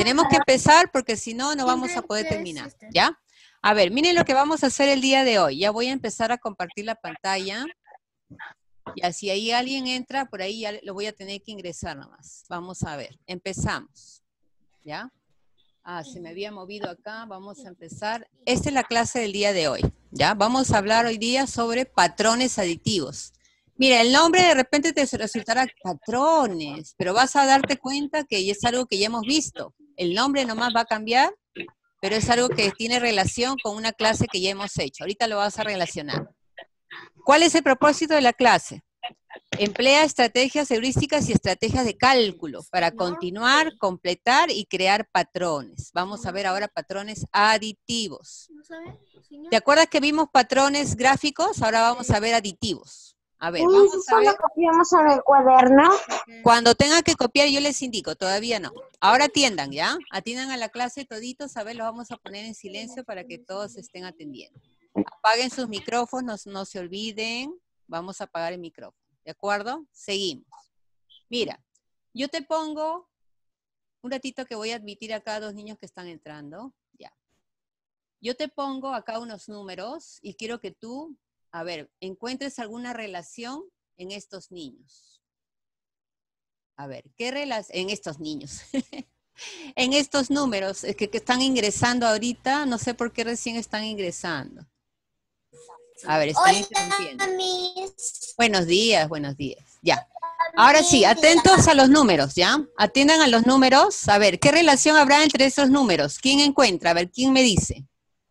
tenemos que empezar porque si no, no vamos a poder terminar, ¿ya? A ver, miren lo que vamos a hacer el día de hoy. Ya voy a empezar a compartir la pantalla. Y así ahí alguien entra, por ahí ya lo voy a tener que ingresar nomás. Vamos a ver, empezamos, ¿ya? Ah, se me había movido acá, vamos a empezar. Esta es la clase del día de hoy, ¿ya? Vamos a hablar hoy día sobre patrones aditivos. Mira, el nombre de repente te resultará patrones, pero vas a darte cuenta que es algo que ya hemos visto. El nombre nomás va a cambiar, pero es algo que tiene relación con una clase que ya hemos hecho. Ahorita lo vas a relacionar. ¿Cuál es el propósito de la clase? Emplea estrategias heurísticas y estrategias de cálculo para continuar, completar y crear patrones. Vamos a ver ahora patrones aditivos. ¿Te acuerdas que vimos patrones gráficos? Ahora vamos a ver aditivos. A ver, vamos a ver. ¿Solo copiamos en el cuaderno? Cuando tengan que copiar yo les indico, todavía no. Ahora atiendan, ¿ya? Atiendan a la clase toditos, a ver, los vamos a poner en silencio para que todos estén atendiendo. Apaguen sus micrófonos, no se olviden. Vamos a apagar el micrófono, ¿de acuerdo? Seguimos. Mira, yo te pongo un ratito que voy a admitir acá a dos niños que están entrando. Ya. Yo te pongo acá unos números y quiero que tú, a ver, encuentres alguna relación en estos niños. A ver, ¿qué relación? En estos niños. En estos números que están ingresando ahorita, no sé por qué recién están ingresando. A ver, están interrumpiendo. Buenos días, ya. Ahora sí, atentos a los números, ¿ya? Atiendan a los números. A ver, ¿qué relación habrá entre esos números? ¿Quién encuentra? A ver, ¿quién me dice?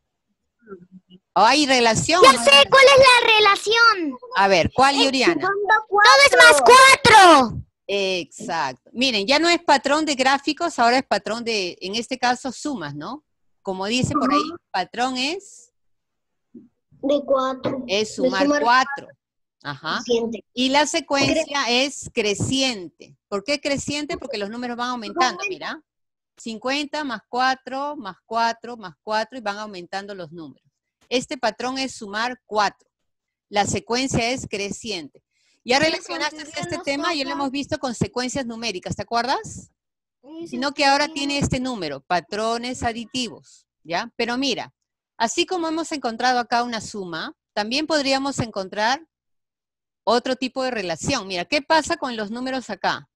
¿Hay relación? Ya sé cuál es la relación. A ver, ¿cuál, Yuriana? Todo es más 4. Exacto. Miren, ya no es patrón de gráficos, ahora es patrón de, en este caso, sumas, ¿no? Como dice por ahí, patrón es... De 4. Es sumar 4. Ajá. Creciente. Y la secuencia es creciente. ¿Por qué creciente? Porque los números van aumentando, mira. 50 más 4, más 4, más 4 y van aumentando los números. Este patrón es sumar 4. La secuencia es creciente. ¿Ya relacionaste este tema? Ya lo hemos visto con secuencias numéricas, ¿te acuerdas? Sino que ahora tiene este número, patrones aditivos, ¿ya? Pero mira, así como hemos encontrado acá una suma, también podríamos encontrar otro tipo de relación. Mira, ¿qué pasa con los números acá?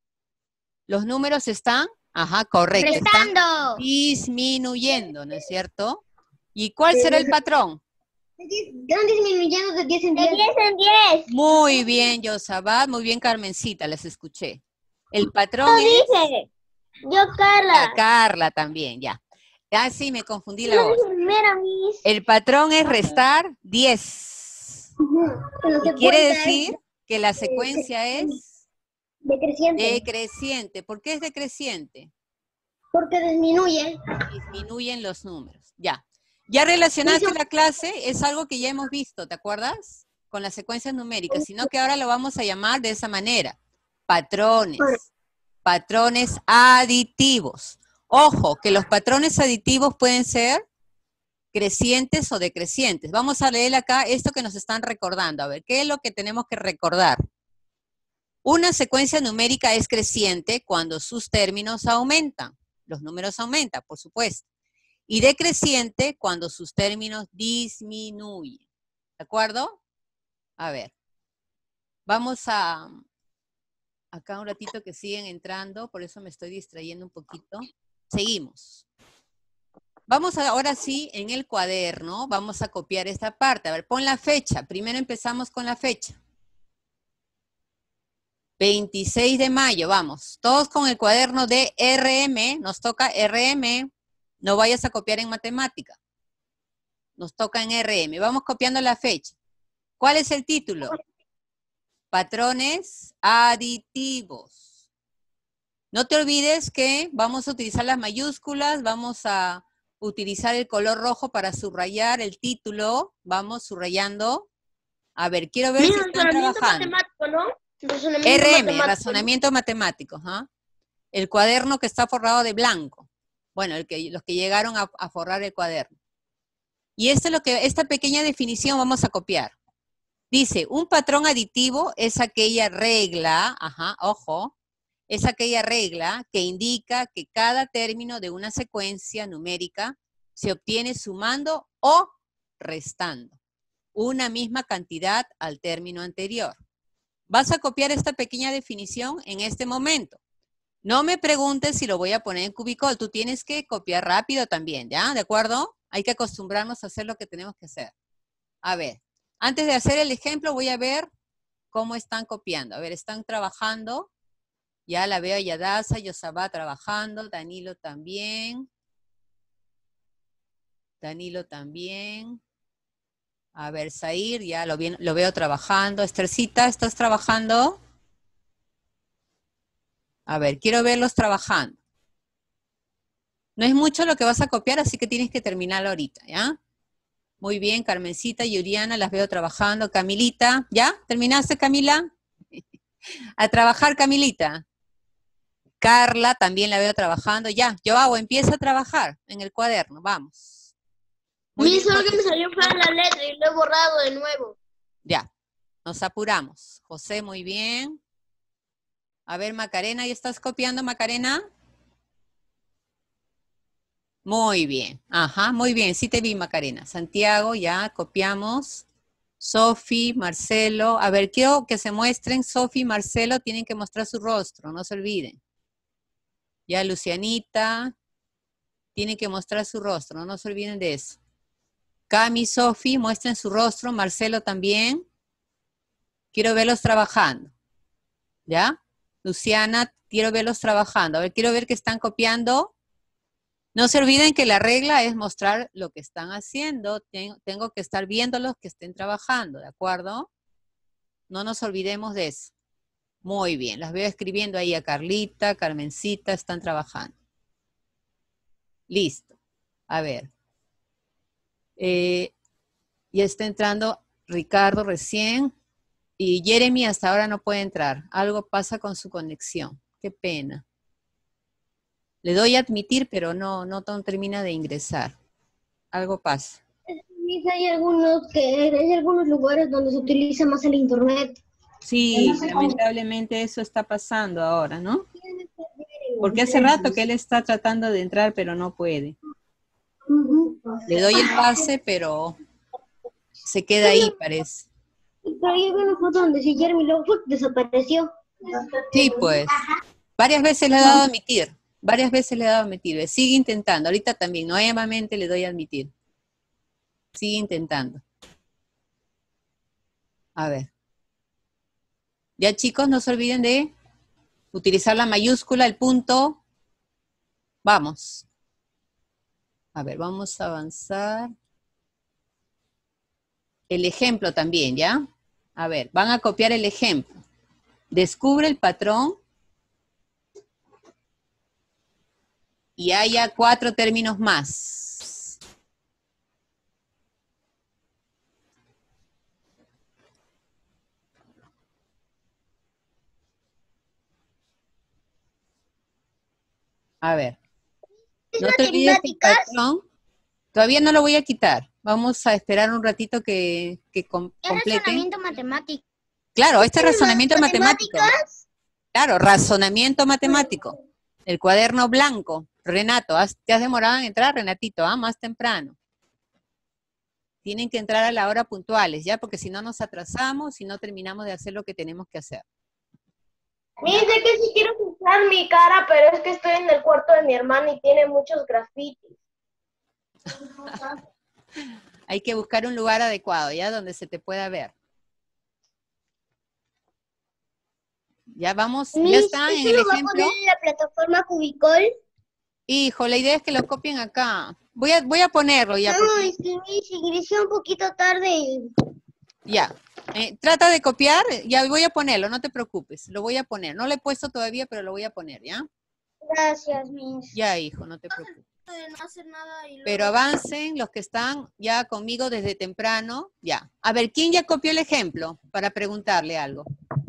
Los números están, ajá, correcto, están disminuyendo, ¿no es cierto? ¿Y cuál será el patrón? Están disminuyendo de 10 en 10. De 10 en 10. Muy bien, Yosabat, muy bien, Carmencita, les escuché. El patrón es... Dije. Yo, Carla. Carla también, ya. Ah, sí, me confundí la voz. El patrón es restar 10. Y quiere decir que la secuencia es decreciente. ¿Por qué es decreciente? Porque disminuye. Disminuyen los números. Ya. Ya relacionaste la clase, es algo que ya hemos visto, ¿te acuerdas? Con las secuencias numéricas, sino que ahora lo vamos a llamar de esa manera. Patrones. Patrones aditivos. Ojo, que los patrones aditivos pueden ser crecientes o decrecientes. Vamos a leer acá esto que nos están recordando. A ver, ¿qué es lo que tenemos que recordar? Una secuencia numérica es creciente cuando sus términos aumentan. Los números aumentan, por supuesto. Y decreciente cuando sus términos disminuyen. ¿De acuerdo? A ver. Vamos a... Acá un ratito que siguen entrando, por eso me estoy distrayendo un poquito. Seguimos. Vamos ahora sí, en el cuaderno, vamos a copiar esta parte. A ver, pon la fecha. Primero empezamos con la fecha. 26 de mayo, vamos. Todos con el cuaderno de RM. Nos toca RM. No vayas a copiar en matemática. Nos toca en RM. Vamos copiando la fecha. ¿Cuál es el título? Patrones aditivos. No te olvides que vamos a utilizar las mayúsculas, vamos a utilizar el color rojo para subrayar el título. Vamos subrayando. A ver, quiero ver si están trabajando. ¿No? Razonamiento matemático. ¿Ah? El cuaderno que está forrado de blanco. Bueno, los que llegaron a forrar el cuaderno. Y esto es lo que, esta pequeña definición vamos a copiar. Dice, un patrón aditivo es aquella regla, ajá, ojo, es aquella regla que indica que cada término de una secuencia numérica se obtiene sumando o restando una misma cantidad al término anterior. Vas a copiar esta pequeña definición en este momento. No me preguntes si lo voy a poner en cubicol. Tú tienes que copiar rápido también, ¿ya? ¿De acuerdo? Hay que acostumbrarnos a hacer lo que tenemos que hacer. A ver, antes de hacer el ejemplo voy a ver cómo están copiando. A ver, están trabajando. Ya la veo a Yadasa, Yosabá trabajando, Danilo también. Danilo también. A ver, Zair, ya lo veo trabajando. Esthercita, ¿estás trabajando? A ver, quiero verlos trabajando. No es mucho lo que vas a copiar, así que tienes que terminarlo ahorita, ¿ya? Muy bien, Carmencita y Yuriana, las veo trabajando. Camilita, ¿ya? ¿Terminaste, Camila? A trabajar, Camilita. Carla, también la veo trabajando. Ya, Joao, empieza a trabajar en el cuaderno, vamos. Solo que me salió mal la letra y lo he borrado de nuevo. Ya, nos apuramos. José, muy bien. A ver, Macarena, ¿ya estás copiando, Macarena? Muy bien. Ajá, muy bien. Sí te vi, Macarena. Santiago, ya, copiamos. Sofi, Marcelo. A ver, quiero que se muestren. Sofi y Marcelo tienen que mostrar su rostro, no se olviden. Ya, Lucianita. Tienen que mostrar su rostro, no se olviden de eso. Cami, Sofi, muestren su rostro. Marcelo también. Quiero verlos trabajando. ¿Ya? Luciana, quiero verlos trabajando. A ver, quiero ver que están copiando. No se olviden que la regla es mostrar lo que están haciendo. Tengo que estar viendo los que estén trabajando, ¿de acuerdo? No nos olvidemos de eso. Muy bien, las veo escribiendo ahí a Carlita, Carmencita, están trabajando. Listo. A ver. Ya está entrando Ricardo recién. Y Jeremy hasta ahora no puede entrar. Algo pasa con su conexión. Qué pena. Le doy a admitir, pero no termina de ingresar. Algo pasa. Hay algunos lugares donde se utiliza más el internet. Sí, lamentablemente eso está pasando ahora, ¿no? Porque hace rato que él está tratando de entrar, pero no puede. Le doy el pase, pero se queda ahí, parece. Pero yo vi una foto donde si Jeremy Lawford desapareció. Sí, pues. Varias veces le he dado a admitir. Varias veces le he dado a admitir. Sigue intentando. Ahorita también, nuevamente le doy a admitir. Sigue intentando. A ver. Ya, chicos, no se olviden de utilizar la mayúscula, el punto. Vamos. A ver, vamos a avanzar. El ejemplo también, ¿ya? A ver, van a copiar el ejemplo. Descubre el patrón. Y haya 4 términos más. A ver. No te olvides el patrón. Todavía no lo voy a quitar. Vamos a esperar un ratito que completen. Es razonamiento matemático. Claro, este es razonamiento matemático. Claro, razonamiento matemático. El cuaderno blanco. Renato, te has demorado en entrar, Renatito, más temprano. Tienen que entrar a la hora puntuales, ¿ya? Porque si no nos atrasamos y no terminamos de hacer lo que tenemos que hacer. Dice que sí quiero usar mi cara, pero es que estoy en el cuarto de mi hermana y tiene muchos grafitis. Hay que buscar un lugar adecuado, ¿ya? Donde se te pueda ver. Ya vamos, ya está en el ejemplo. ¿Va a poner en la plataforma Cubicol? Hijo, la idea es que lo copien acá. Voy a ponerlo ya. No, es que me ingresé un poquito tarde. Ya. Trata de copiar, ya voy a ponerlo, no te preocupes. Lo voy a poner. No lo he puesto todavía, pero lo voy a poner, ¿ya? Gracias, Miss. Ya, hijo, no te preocupes. No hacer nada y luego... Pero avancen los que están ya conmigo desde temprano. Ya. A ver, ¿quién ya copió el ejemplo? Para preguntarle algo.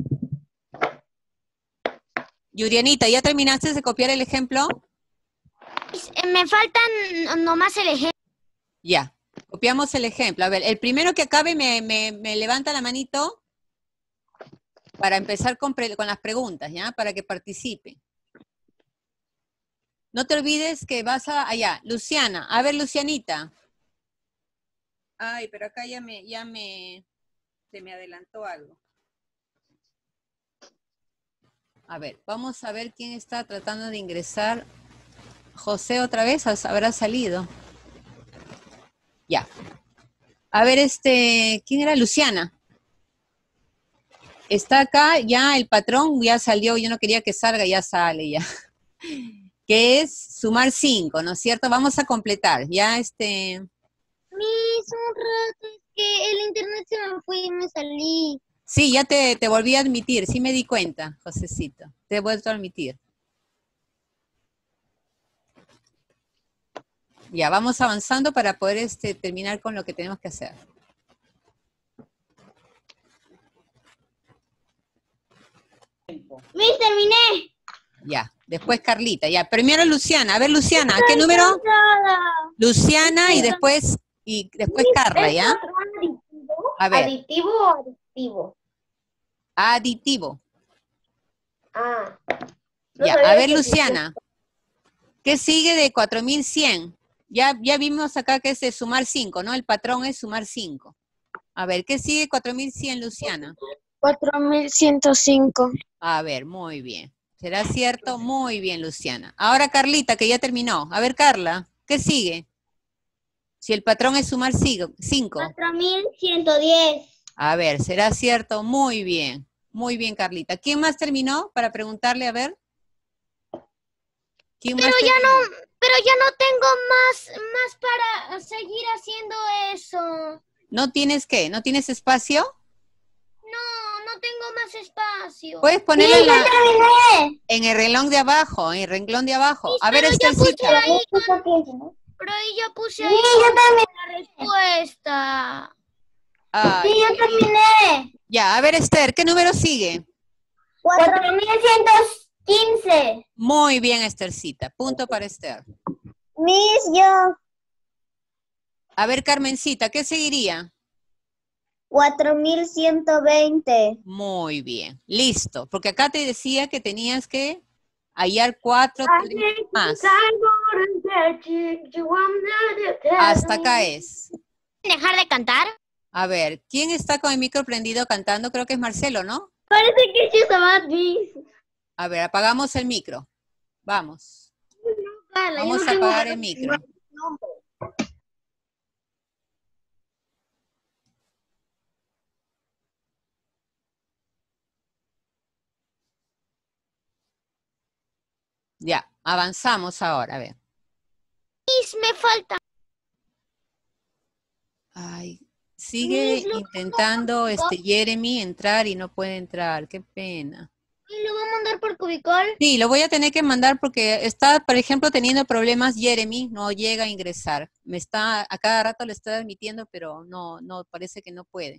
Yurianita, ¿ya terminaste de copiar el ejemplo? Me faltan nomás el ejemplo. Ya, copiamos el ejemplo. A ver, el primero que acabe me levanta la manito. para empezar con las preguntas, ¿ya? Para que participen. No te olvides que vas allá. Luciana, a ver, Lucianita. Ay, pero acá se me adelantó algo. A ver, vamos a ver quién está tratando de ingresar. José otra vez habrá salido. Ya. A ver, ¿quién era? Luciana. Está acá, ya el patrón ya salió, yo no quería que salga, ya sale ya. Que es sumar 5, ¿no es cierto? Vamos a completar, ya Miss, un rato, es que el internet se me fue y me salí. Sí, ya te volví a admitir, sí me di cuenta, Josecito. Te he vuelto a admitir. Ya, vamos avanzando para poder terminar con lo que tenemos que hacer. Miss, terminé. Ya, después Carlita, ya. Primero Luciana. A ver, Luciana, ¿qué número? Luciana y después Carla, ¿ya? A ver. ¿Aditivo o aditivo? Aditivo. Ah. Ya, a ver, Luciana. ¿Qué sigue de 4100? Ya vimos acá que es de sumar 5, ¿no? El patrón es sumar 5. A ver, ¿qué sigue 4100, Luciana? 4105. A ver, muy bien. ¿Será cierto? Muy bien, Luciana. Ahora Carlita, que ya terminó. A ver, Carla, ¿qué sigue? Si el patrón es sumar 5. 4110. A ver, ¿será cierto? Muy bien. Muy bien, Carlita. ¿Quién más terminó para preguntarle? A ver. ¿Quién más terminó? Pero ya no tengo más para seguir haciendo eso. ¿No tienes qué? ¿No tienes espacio? No tengo más espacio. Puedes ponerlo en el renglón de abajo, en el renglón de abajo. Sí, a ver, Estelcita. Pero ahí ya puse ahí la respuesta. Ay, Sí, yo terminé. ya, a ver, Esther, ¿qué número sigue? 4115. Muy bien, Esthercita. Punto para Esther. Miss, yo. A ver, Carmencita, ¿qué seguiría? 4120. Muy bien. Listo. Porque acá te decía que tenías que hallar 4 más. Hasta acá es. ¿Dejar de cantar? A ver, ¿quién está con el micro prendido cantando? Creo que es Marcelo, ¿no? Parece que es Miss. A ver, apagamos el micro. Vamos. Vamos a apagar el micro. Ya, avanzamos ahora, a ver. Miss, me falta. Ay, sigue intentando Jeremy entrar y no puede entrar. Qué pena. ¿Y lo va a mandar por Cubicol? Sí, lo voy a tener que mandar porque está, por ejemplo, teniendo problemas Jeremy, no llega a ingresar. A cada rato le está admitiendo, pero no, parece que no puede.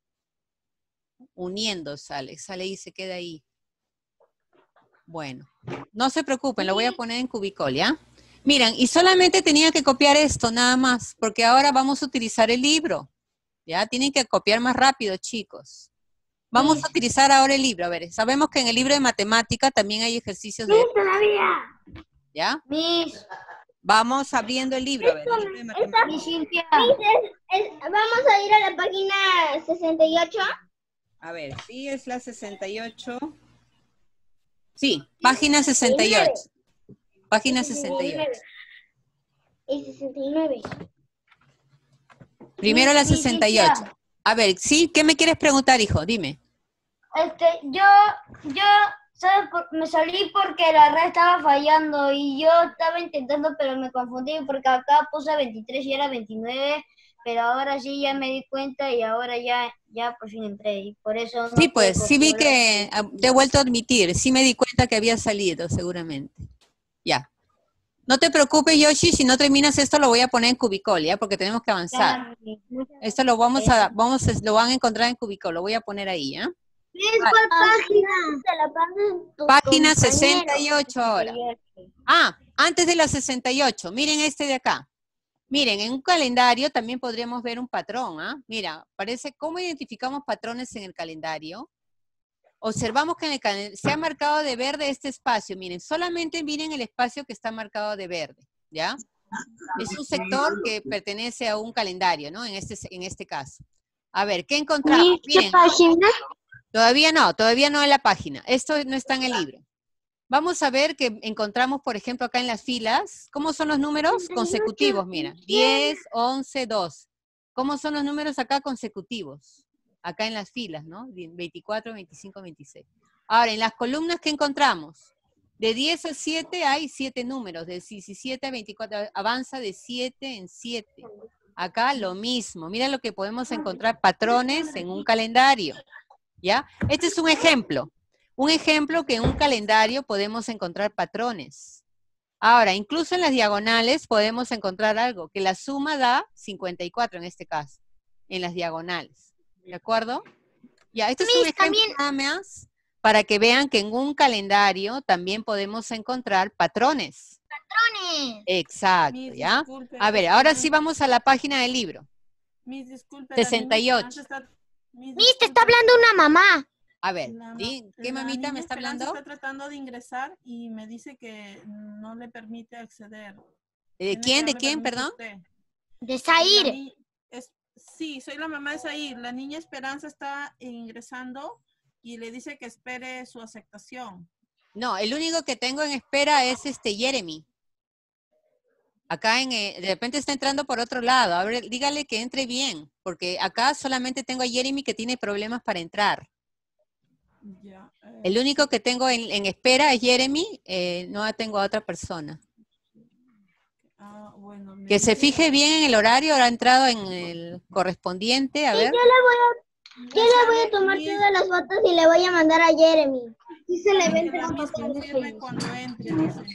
Uniendo sale y se queda ahí. Bueno, no se preocupen, lo voy a poner en Cubicol, ¿ya? Miren, y solamente tenía que copiar esto, nada más, porque ahora vamos a utilizar el libro. ¿Ya? Tienen que copiar más rápido, chicos. Vamos a utilizar ahora el libro. A ver, sabemos que en el libro de matemática también hay ejercicios de... ¿Ya? Miss. Vamos abriendo el libro. A ver, el libro de matemática. Vamos a ir a la página 68. A ver, sí, es la 68. Sí, página 68. Página 68. Y 69. Primero la 68. A ver, sí, ¿qué me quieres preguntar, hijo? Dime. ¿Sabes? Me salí porque la red estaba fallando y yo estaba intentando, pero me confundí porque acá puse 23 y era 29, pero ahora sí ya me di cuenta y ahora ya por fin entré y por eso... Sí, pues, sí vi que te he vuelto a admitir, sí me di cuenta que había salido, seguramente. Ya. No te preocupes, Yoshi, si no terminas esto lo voy a poner en Cubicol, ¿ya? Porque tenemos que avanzar. Esto lo lo van a encontrar en Cubicol, lo voy a poner ahí, ¿ya? ¿Cuál página? Página 68 ahora. Ah, antes de la 68, miren este de acá. Miren, en un calendario también podríamos ver un patrón, ¿ah? Mira, parece, ¿cómo identificamos patrones en el calendario? observamos que en el calendario se ha marcado de verde este espacio. Miren, solamente miren el espacio que está marcado de verde, ¿ya? Es un sector que pertenece a un calendario, ¿no? En este caso. A ver, ¿qué encontramos? ¿Qué página? Todavía no en la página. Esto no está en el libro. Vamos a ver que encontramos, por ejemplo, acá en las filas, ¿cómo son los números? Consecutivos, mira. 10, 11, 12. ¿Cómo son los números acá consecutivos? Acá en las filas, ¿no? 24, 25, 26. Ahora, en las columnas, ¿qué encontramos? De 10 a 7 hay 7 números. De 17 a 24 avanza de 7 en 7. Acá lo mismo. Mira lo que podemos encontrar, patrones en un calendario. ¿Ya? Este es un ejemplo. Un ejemplo que en un calendario podemos encontrar patrones. Ahora, incluso en las diagonales podemos encontrar algo, que la suma da 54 en este caso, en las diagonales. ¿De acuerdo? Ya, esto es un ejemplo nada más para que vean que en un calendario también podemos encontrar patrones. Patrones. Exacto, Miss, ¿ya? disculpe, A ver, ahora sí vamos a la página del libro. Miss, disculpe. 68. Miss, te está hablando una mamá. A ver, ¿sí? ¿Qué mamita me está hablando? Está tratando de ingresar y me dice que no le permite acceder. ¿De quién? ¿De quién, perdón? De Zair. Sí, soy la mamá de Zair. La niña Esperanza está ingresando y le dice que espere su aceptación. No, el único que tengo en espera es Jeremy. Acá de repente está entrando por otro lado. A ver, dígale que entre bien, porque acá solamente tengo a Jeremy que tiene problemas para entrar. Ya, el único que tengo en espera es Jeremy, no tengo a otra persona. Bueno, que se fije bien en el horario, habrá entrado en el correspondiente, a ver. Yo le voy a tomar todas las fotos y le voy a mandar a Jeremy. Sí se le ven cuando entre.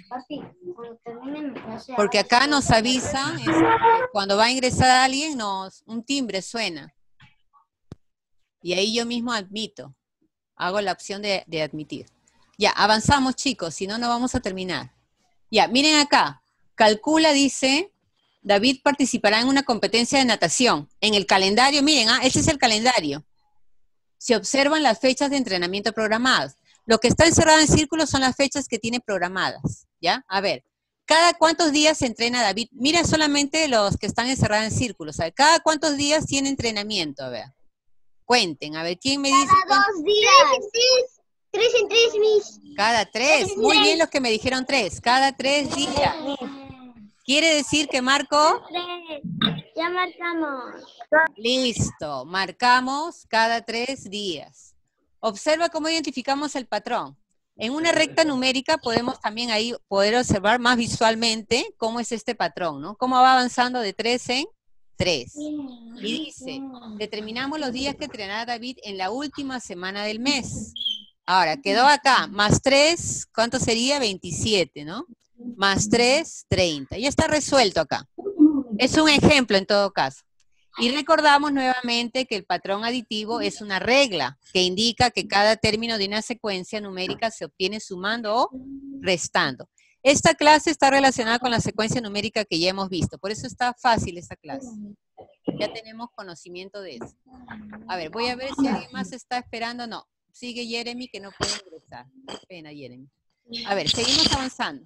Porque acá nos avisa, cuando va a ingresar alguien, un timbre suena. Y ahí yo mismo admito. Hago la opción de admitir. Ya, avanzamos, chicos, si no, no vamos a terminar. Ya, miren acá. Calcula, dice, David participará en una competencia de natación. En el calendario, miren, ese es el calendario. Se observan las fechas de entrenamiento programadas. Lo que está encerrado en círculos son las fechas que tiene programadas, ¿ya? A ver, ¿cada cuántos días se entrena David? Mira solamente los que están encerrados en círculos. A ver, ¿cada cuántos días tiene entrenamiento? A ver, cuenten. A ver, ¿quién me dice? Cada 2 días. 3 en 3, Miss. Cada 3. Muy bien los que me dijeron 3. Cada 3 días. ¿Quiere decir que marco? 3. Ya marcamos. Listo. Marcamos cada 3 días. Observa cómo identificamos el patrón. En una recta numérica podemos también ahí poder observar más visualmente cómo es este patrón, ¿no? Cómo va avanzando de 3 en 3. Y dice, determinamos los días que entrenará David en la última semana del mes. Ahora, quedó acá, más 3, ¿cuánto sería? 27, ¿no? Más 3, 30. Ya está resuelto acá. Es un ejemplo en todo caso. Y recordamos nuevamente que el patrón aditivo es una regla que indica que cada término de una secuencia numérica se obtiene sumando o restando. Esta clase está relacionada con la secuencia numérica que ya hemos visto. Por eso está fácil esta clase. Ya tenemos conocimiento de eso. A ver, voy a ver si alguien más está esperando. No. Sigue Jeremy que no puede ingresar. Qué pena, Jeremy. A ver, seguimos avanzando.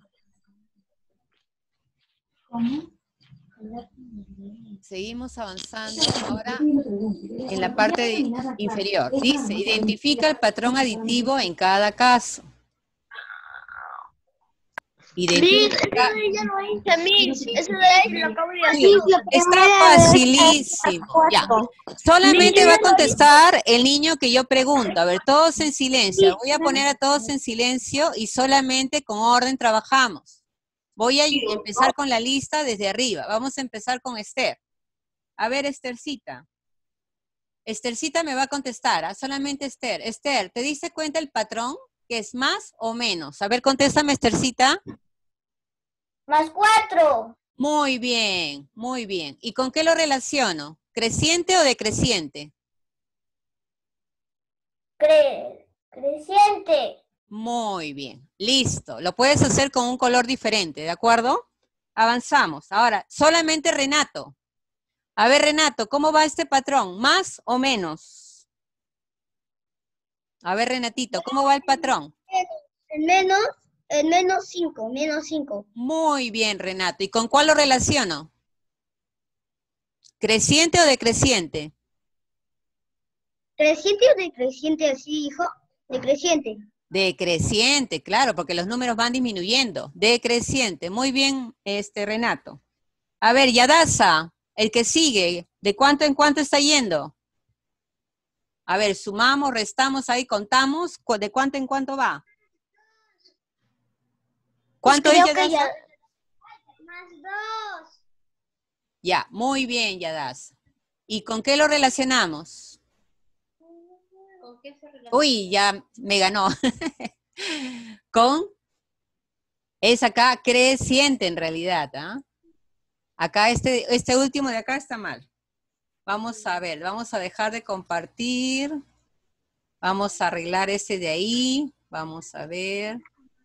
Seguimos avanzando ahora en la parte inferior. Dice, identifica el patrón aditivo en cada caso. Identifica... Está facilísimo. Ya. Solamente va a contestar el niño que yo pregunto. A ver, todos en silencio. Voy a poner a todos en silencio y solamente con orden trabajamos. Voy a empezar con la lista desde arriba. Vamos a empezar con Esther. A ver, Esthercita. Esthercita me va a contestar. Solamente Esther. Esther, ¿te diste cuenta el patrón? ¿Que es más o menos? A ver, contéstame, Esthercita. Más 4. Muy bien, muy bien. ¿Y con qué lo relaciono? ¿Creciente o decreciente? Creciente. Muy bien, listo. Lo puedes hacer con un color diferente, ¿de acuerdo? Avanzamos. Ahora, solamente Renato. A ver, Renato, ¿cómo va este patrón? ¿Más o menos? A ver, Renatito, ¿cómo va el patrón? El menos 5, menos 5. Muy bien, Renato. ¿Y con cuál lo relaciono? ¿Creciente o decreciente? ¿Creciente o decreciente así, hijo? Decreciente. Decreciente, claro, porque los números van disminuyendo. Decreciente. Muy bien, Renato. A ver, Yadasa, el que sigue, ¿de cuánto en cuánto está yendo? A ver, sumamos, restamos, ahí contamos. ¿De cuánto en cuánto va? ¿Cuánto es, Yadasa? Más 2. Ya, muy bien, Yadasa. ¿Y con qué lo relacionamos? ¿Con qué se relaciona? Uy, ya me ganó. Es acá creciente en realidad, ¿ah? Acá este último de acá está mal. Vamos a ver, vamos a dejar de compartir. Vamos a arreglar ese de ahí. Vamos a ver.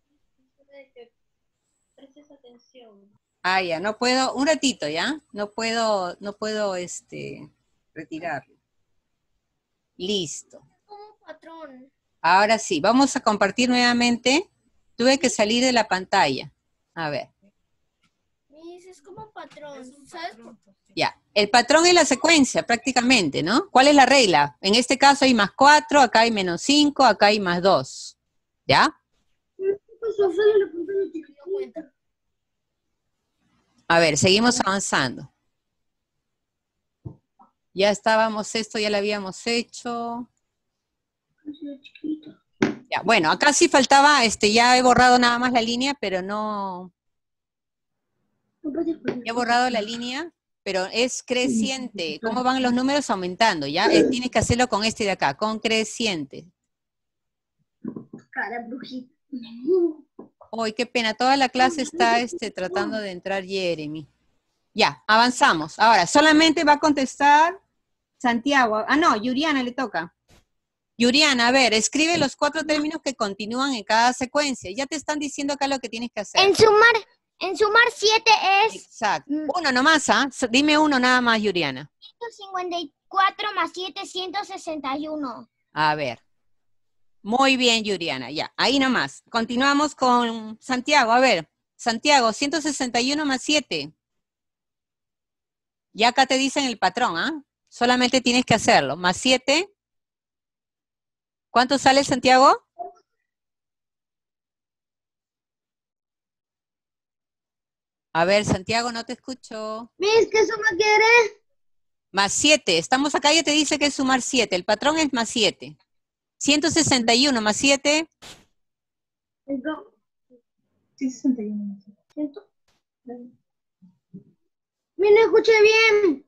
Ah, ya, no puedo, un ratito, ¿ya? No puedo, retirarlo. Listo. Como patrón. Ahora sí, vamos a compartir nuevamente. Tuve que salir de la pantalla. A ver. Es como patrón, ¿sabes? Ya, el patrón es la secuencia prácticamente, ¿no? ¿Cuál es la regla? En este caso hay más 4, acá hay menos 5, acá hay más 2. ¿Ya? A ver, seguimos avanzando. Ya estábamos, esto ya lo habíamos hecho. Ya, bueno, acá sí faltaba, ya he borrado nada más la línea, pero no... He borrado la línea, pero es creciente. ¿Cómo van los números aumentando? ¿Ya? Tienes que hacerlo con este de acá, con creciente. Cara brujita. Uy, qué pena, toda la clase está tratando de entrar Jeremy. Ya, avanzamos. Ahora, solamente va a contestar Santiago. Ah, no, Yuriana le toca. Yuriana, a ver, escribe los 4 términos que continúan en cada secuencia. Ya te están diciendo acá lo que tienes que hacer. En sumar 7 es Exacto. Uno nomás, ¿ah? Dime uno nada más, Yuriana. 154 más 7, 161. A ver. Muy bien, Yuriana, ya. Ahí nomás. Continuamos con Santiago. A ver, Santiago, 161 más 7. Ya acá te dicen el patrón, ¿ah? Solamente tienes que hacerlo. Más 7. ¿Cuánto sale, Santiago? A ver, Santiago, no te escucho. Miss, ¿qué suma quiere? Más 7. Estamos acá, ya te dice que es sumar 7. El patrón es más 7. 161 más 7. 161 más 7. Mira, escuché bien.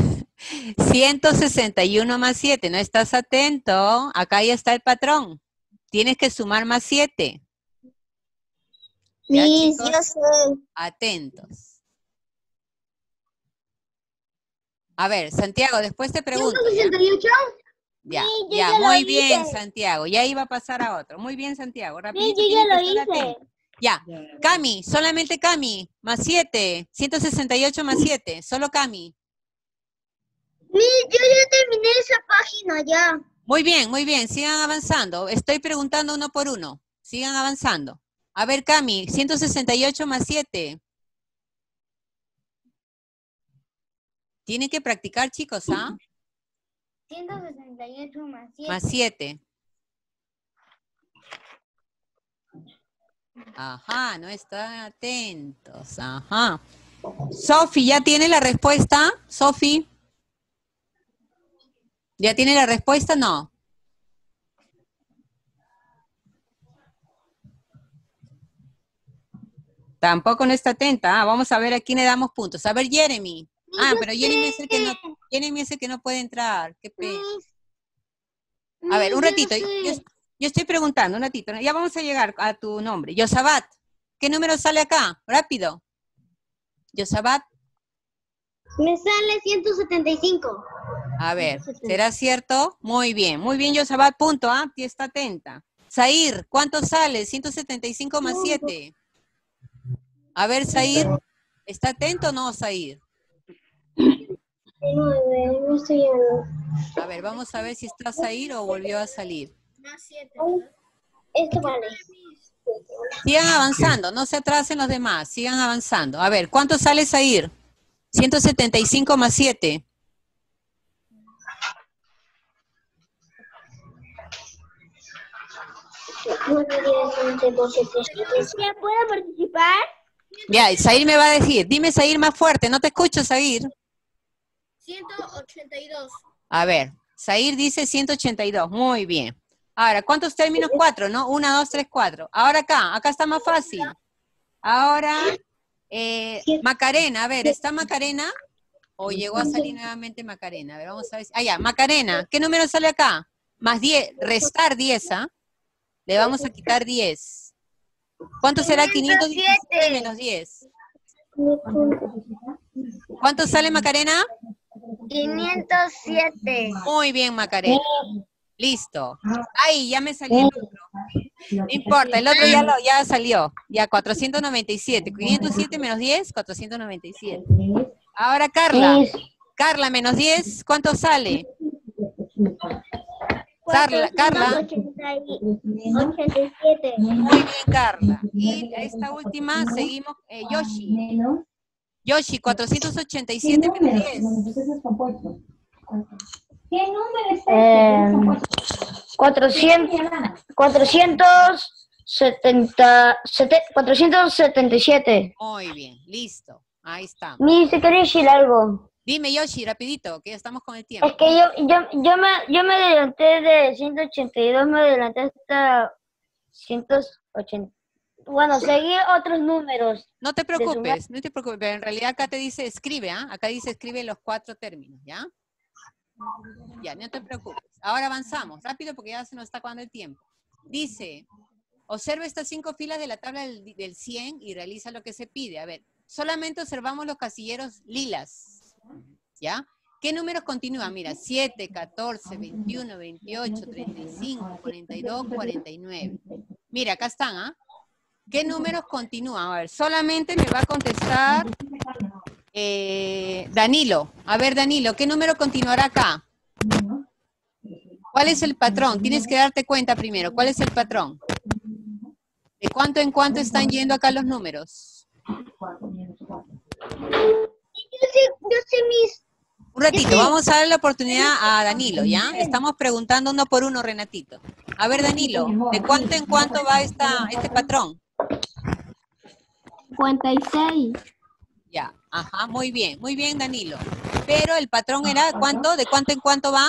161 más 7. No estás atento. Acá ya está el patrón. Tienes que sumar más 7. Ya, Miss, chicos, yo sé. atentos. A ver, Santiago, después te pregunto. ¿Ya? 168. Ya, Sí, yo ya, ya lo muy bien, hice. Santiago. Ya iba a pasar a otro. Muy bien, Santiago. Sí, Rapidito. yo ya tienes lo que estar hice. atento. Ya, Cami, solamente Cami, más 7. 168 más 7, solo Cami. Miss, yo ya terminé esa página ya. Muy bien, sigan avanzando. Estoy preguntando uno por uno. Sigan avanzando. A ver, Cami, 168 más 7. Tienen que practicar, chicos, ¿ah? 168 más 7. Más 7. Ajá, no están atentos. Ajá. Sofi, ¿ya tiene la respuesta? Sofi. ¿Ya tiene la respuesta? No. Tampoco no está atenta. Ah, vamos a ver a quién le damos puntos. A ver, Jeremy. Ah, pero Jeremy es el que no puede entrar. Qué pena. A ver, un ratito. Yo estoy preguntando, un ratito. Ya vamos a llegar a tu nombre. Yosabat. ¿Qué número sale acá? Rápido. Yosabat. Me sale 175. A ver, ¿será cierto? Muy bien, Yosabat, punto, ¿ah? Está atenta. Zair, ¿cuánto sale? 175 más 7. A ver, Zair, ¿está atento o no, Zair? A ver, vamos a ver si está Zair o volvió a salir. Más 7. Esto vale. Sigan avanzando, no se atrasen los demás, sigan avanzando. A ver, ¿cuánto sale Zair? 175 más 7. ¿Ya puedo participar? Ya, Zair me va a decir. Dime, Zair, más fuerte. No te escucho, Zair. 182. A ver, Zair dice 182. Muy bien. Ahora, ¿cuántos términos? 4, ¿no? 1, 2, 3, 4. Ahora acá está más fácil. Ahora, Macarena. A ver, ¿está Macarena? ¿O llegó a salir nuevamente Macarena? A ver, vamos a ver. Ah, ya, Macarena. ¿Qué número sale acá? Más 10. Restar 10, ¿ah? Le vamos a quitar 10. ¿Cuánto será 517 menos 10? ¿Cuánto sale, Macarena? 507. Muy bien, Macarena. Listo. Ay, ya me salió el otro. No importa, el otro ya salió. Ya, 497. 507 menos 10, 497. Ahora, Carla. Carla, menos 10, ¿cuánto sale? Carla. 87. Muy bien, Carla. Y esta última seguimos, Yoshi. Yoshi, 487 menos 10. ¿Qué número es 477. Muy bien, listo. Ahí estamos. Mi, se quería decir algo. Dime, Yoshi, rapidito, que ya estamos con el tiempo. Es que yo me adelanté de 182, me adelanté hasta 180. Bueno, seguí otros números. No te preocupes, no te preocupes. En realidad acá te dice escribe, ¿ah? Acá dice escribe los 4 términos, ¿ya? Ya, no te preocupes. Ahora avanzamos, rápido porque ya se nos está acabando el tiempo. Dice, observa estas 5 filas de la tabla del 100 y realiza lo que se pide. A ver, solamente observamos los casilleros lilas, ¿ya? ¿Qué números continúan? Mira, 7, 14, 21, 28, 35, 42, 49. Mira, acá están, ¿ah? ¿Qué números continúan? A ver, solamente me va a contestar Danilo. A ver, Danilo, ¿qué número continuará acá? ¿Cuál es el patrón? Tienes que darte cuenta primero. ¿Cuál es el patrón? ¿De cuánto en cuánto están yendo acá los números? Yo sé mis... Un ratito, vamos a darle la oportunidad a Danilo, ¿ya? Estamos preguntando uno por uno, Renatito. A ver, Danilo, ¿de cuánto en cuánto va este patrón? 56. Ya, ajá, muy bien, Danilo. Pero el patrón era, ¿cuánto? ¿De cuánto en cuánto va?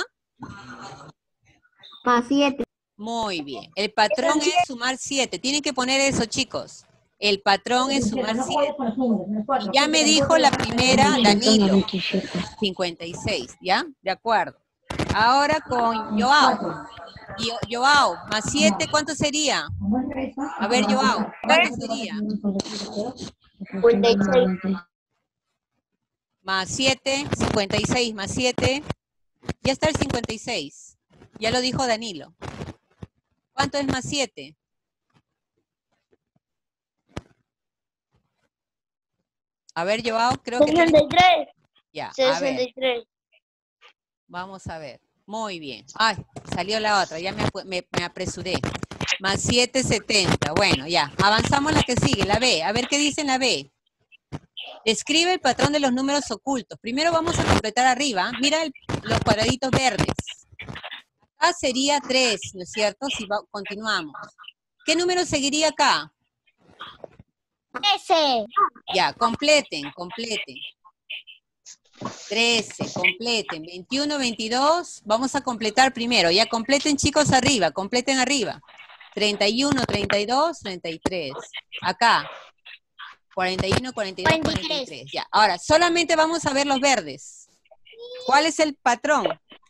Más 7. Muy bien. El patrón es sumar 7. Tienen que poner eso, chicos. El patrón es sumar 7. Y ya me dijo la primera, Danilo. 56, ¿ya? De acuerdo. Ahora con Joao. Joao, más 7, ¿cuánto sería? A ver, Joao, ¿cuánto sería? 56. Más 7, 56 más 7. Ya está el 56. Ya lo dijo Danilo. ¿Cuánto es más 7? A ver, Joao, creo que... 63. Ya, 63. Vamos a ver. Muy bien. Ay, salió la otra, ya me apresuré. Más 7, 70. Bueno, ya. Avanzamos a la que sigue, la B. A ver qué dice en la B. Describe el patrón de los números ocultos. Primero vamos a completar arriba. Mira los cuadraditos verdes. Acá sería 3, ¿no es cierto? Si continuamos. ¿Qué número seguiría acá? 13. Ya, completen. 13, completen. 21, 22. Vamos a completar primero. Ya completen, chicos, arriba. Completen arriba. 31, 32, 33. Acá. 41, 42, 43. Ya. Ahora, solamente vamos a ver los verdes. ¿Cuál es el patrón?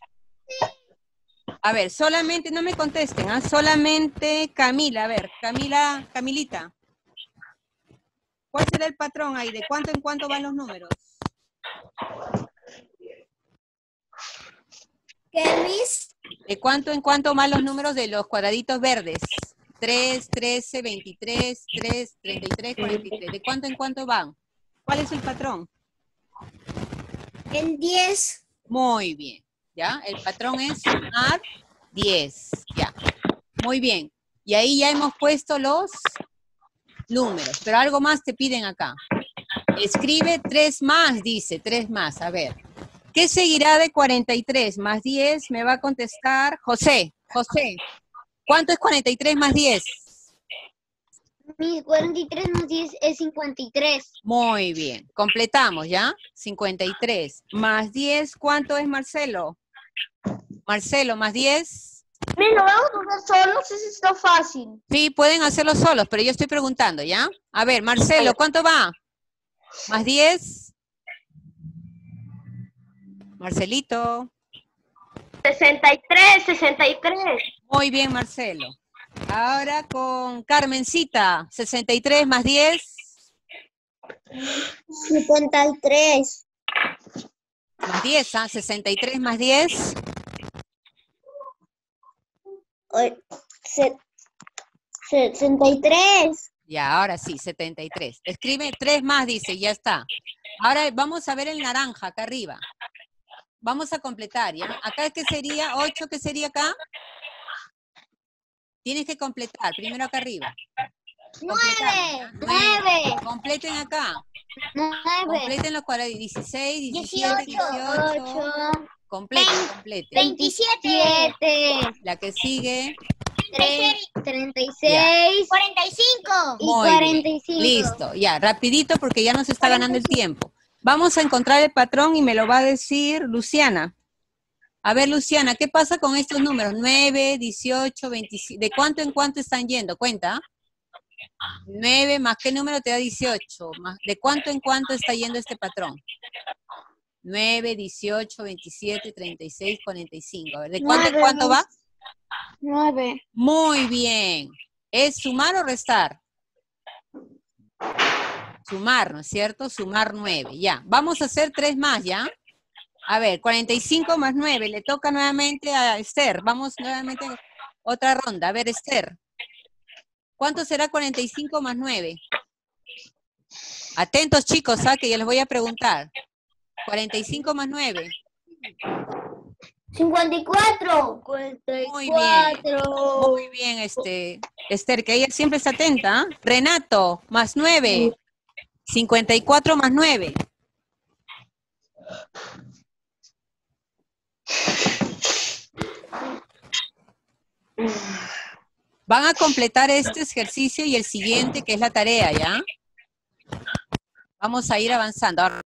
A ver, solamente, no me contesten, ¿ah? Solamente Camila. A ver, Camilita. ¿Cuál será el patrón ahí? ¿De cuánto en cuánto van los números? ¿Qué, Miss? ¿De cuánto en cuánto van los números de los cuadraditos verdes? 3, 13, 23, 3, 33, 43. ¿De cuánto en cuánto van? ¿Cuál es el patrón? En 10. Muy bien. ¿Ya? El patrón es sumar 10. Ya. Muy bien. Y ahí ya hemos puesto los números. Pero algo más te piden acá. Escribe 3 más, dice, 3 más. A ver. ¿Qué seguirá de 43 más 10? Me va a contestar José. José, ¿cuánto es 43 más 10? Mi 43 más 10 es 53. Muy bien. Completamos, ¿ya? 53. Más 10, ¿cuánto es, Marcelo? Marcelo, más 10. Mira, ¿lo vamos a hacer solos? Eso está fácil. Sí, pueden hacerlo solos, pero yo estoy preguntando, ¿ya? A ver, Marcelo, ¿cuánto va? Más 10. Marcelito. 63, 63. Muy bien, Marcelo. Ahora con Carmencita. 63 más 10. 73. Más 10, ¿ah? 63 más 10. 63. Ya, ahora sí, 73. Escribe 3 más, dice, ya está. Ahora vamos a ver el naranja acá arriba. Vamos a completar, ¿ya? Acá, ¿qué sería? 8, ¿qué sería acá? Tienes que completar, primero acá arriba. 9. Completen acá. 9. Completen los cuadrados. 16, 17, 18. Completen. 27. La que sigue. 36. 45. Y Muy 45. bien. Listo, ya, rapidito porque ya nos está ganando el tiempo. Vamos a encontrar el patrón y me lo va a decir Luciana. A ver, Luciana, ¿qué pasa con estos números? 9, 18, 25. ¿De cuánto en cuánto están yendo? Cuenta. 9 más qué número te da 18. ¿De cuánto en cuánto está yendo este patrón? 9, 18, 27, 36, 45. A ver, ¿de cuánto en cuánto va? 9. Muy bien. ¿Es sumar o restar? Sumar, ¿no es cierto? Sumar 9, ya. Vamos a hacer 3 más, ¿ya? A ver, 45 más 9. Le toca nuevamente a Esther. Vamos nuevamente a otra ronda. A ver, Esther. ¿Cuánto será 45 más 9? Atentos, chicos, que ya les voy a preguntar. 45 más 9. 54. Muy bien. Muy bien, Esther, que ella siempre está atenta. ¿Ah? Renato, más 9. 54 más 9. Van a completar este ejercicio y el siguiente, que es la tarea, ¿ya? Vamos a ir avanzando. Ahora,